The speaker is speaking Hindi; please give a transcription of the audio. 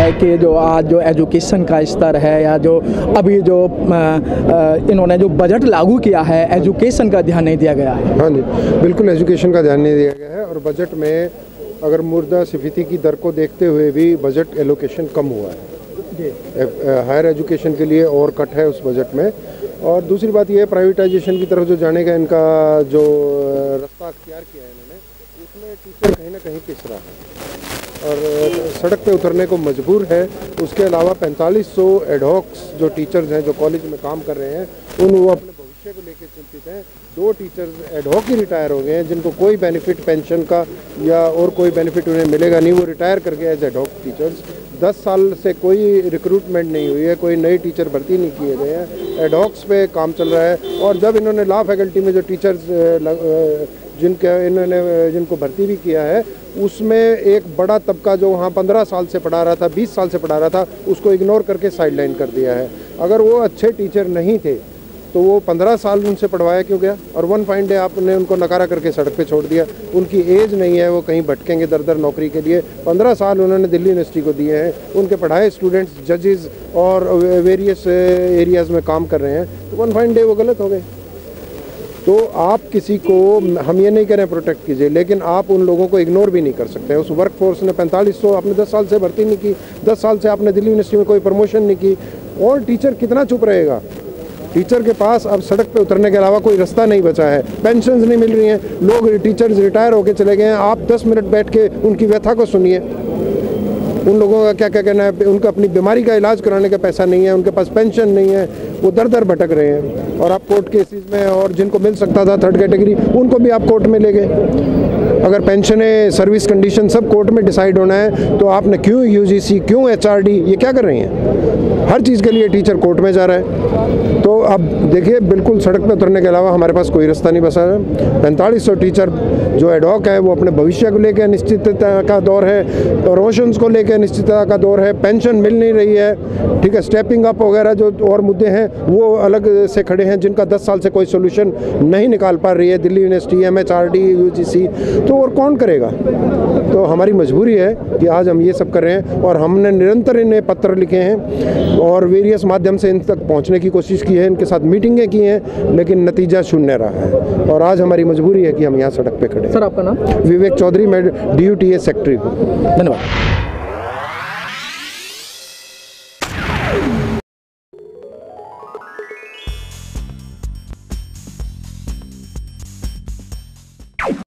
है कि जो आज जो एजुकेशन का स्तर है या जो अभी जो इन्होंने जो बजट लागू किया है, एजुकेशन का ध्यान नहीं दिया गया है। हाँ जी, बिल्कुल एजुकेशन का ध्यान नहीं दिया गया है। और बजट में अगर मुद्रास्फीति की दर को देखते हुए भी बजट एलोकेशन कम हुआ है। हायर एजुकेशन के लिए और कट है उस बजट में। और दूसरी बात यह है, प्राइवेटाइजेशन की तरफ जो जाने का इनका जो रास्ता अख्तियार किया है इन्होंने, उसमें टीचर कहीं ना कहीं पिस रहा है और सड़क पे उतरने को मजबूर है। उसके अलावा 4500 एडहॉक्स जो टीचर्स हैं जो कॉलेज में काम कर रहे हैं, वो अपने भविष्य को लेकर चिंतित हैं। 2 टीचर्स एडहॉक ही रिटायर हो गए हैं जिनको कोई बेनिफिट पेंशन का या और कोई बेनिफिट उन्हें मिलेगा नहीं, वो रिटायर कर गए एज एडहॉक टीचर्स। 10 साल से कोई रिक्रूटमेंट नहीं हुई है, कोई नई टीचर भर्ती नहीं किए गए हैं, एडहॉक्स पे काम चल रहा है। और जब इन्होंने लॉ फैकल्टी में जो टीचर्स जिनको भर्ती भी किया है, उसमें एक बड़ा तबका जो वहाँ 15 साल से पढ़ा रहा था, 20 साल से पढ़ा रहा था, उसको इग्नोर करके साइडलाइन कर दिया है। अगर वो अच्छे टीचर नहीं थे तो वो 15 साल उनसे पढ़वाया क्यों गया? और वन फाइन डे आपने उनको नकारा करके सड़क पे छोड़ दिया। उनकी एज नहीं है, वो कहीं भटकेंगे दर दर नौकरी के लिए। 15 साल उन्होंने दिल्ली यूनिवर्सिटी को दिए हैं, उनके पढ़ाए स्टूडेंट्स जजेस और वेरियस एरियाज़ में काम कर रहे हैं, तो वन फाइन डे वो गलत हो गए। तो आप किसी को, हम ये नहीं कह रहे हैं प्रोटेक्ट कीजिए, लेकिन आप उन लोगों को इग्नोर भी नहीं कर सकते। उस वर्क फोर्स ने 4500 आपने 10 साल से भर्ती नहीं की, 10 साल से आपने दिल्ली यूनिवर्सिटी में कोई प्रमोशन नहीं की, और टीचर कितना चुप रहेगा? टीचर के पास अब सड़क पे उतरने के अलावा कोई रास्ता नहीं बचा है। पेंशन्स नहीं मिल रही हैं, लोग टीचर्स रिटायर होके चले गए हैं। आप 10 मिनट बैठ के उनकी व्यथा को सुनिए। उन लोगों का क्या क्या कहना है, उनका अपनी बीमारी का इलाज कराने का पैसा नहीं है, उनके पास पेंशन नहीं है, वो दर दर भटक रहे हैं। और आप कोर्ट केसेस में, और जिनको मिल सकता था 3rd कैटेगरी, उनको भी आप कोर्ट में ले गए। अगर पेंशनें, सर्विस कंडीशन सब कोर्ट में डिसाइड होना है, तो आपने क्यों यूजीसी, क्यों HRD, ये क्या कर रही हैं? हर चीज़ के लिए टीचर कोर्ट में जा रहा है। तो अब देखिए, बिल्कुल सड़क पे उतरने के अलावा हमारे पास कोई रास्ता नहीं बचा है। 4500 टीचर जो एडहॉक है, वो अपने भविष्य को लेकर अनिश्चितता का दौर है, प्रमोशंस को लेकर अनिश्चितता का दौर है, पेंशन मिल नहीं रही है, ठीक है, स्टेपिंग अप वगैरह जो और मुद्दे हैं वो अलग से खड़े हैं, जिनका 10 साल से कोई सोल्यूशन नहीं निकाल पा रही है दिल्ली यूनिवर्सिटी, MHRD, UGC। तो और कौन करेगा? तो हमारी मजबूरी है कि आज हम ये सब कर रहे हैं, और हमने निरंतर इन्हें पत्र लिखे हैं और वेरियस माध्यम से इन तक पहुंचने की कोशिश की है, इनके साथ मीटिंगें की हैं, लेकिन नतीजा शून्य रहा है। और आज हमारी मजबूरी है कि हम यहाँ सड़क पे खड़े हैं। सर, आपका नाम? विवेक चौधरी, मैं DUTA सेक्रेटरी हूँ। धन्यवाद।